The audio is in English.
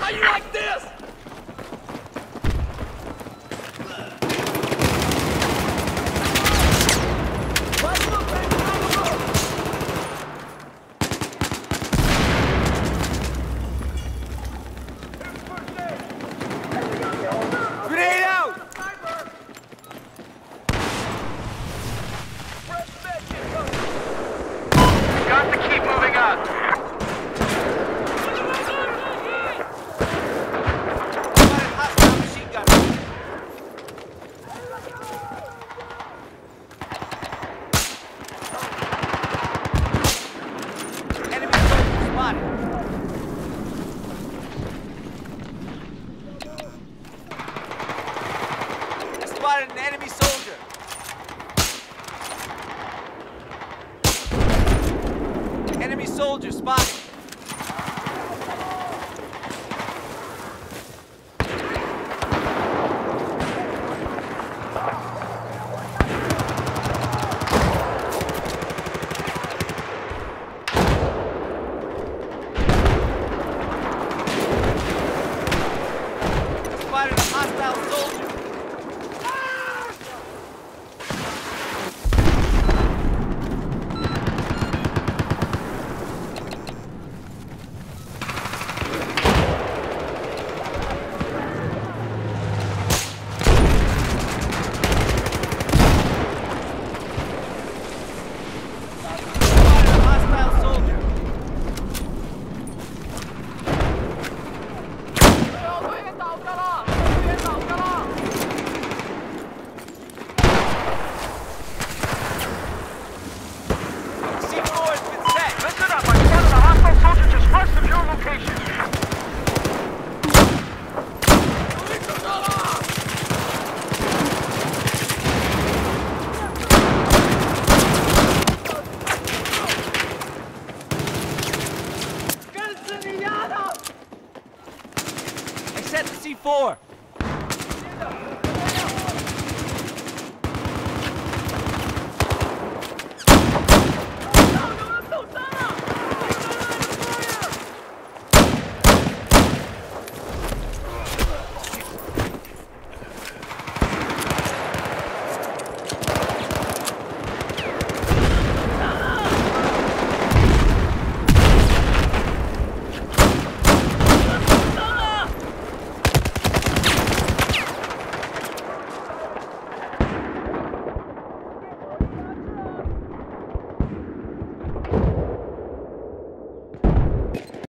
How you like this? Grenade out! Got to keep moving up. Spotted hostile machine gun. Enemy soldier spotted. I spotted an enemy soldier. Enemy soldier spotted. Spotted a hostile soldier. Set the C4.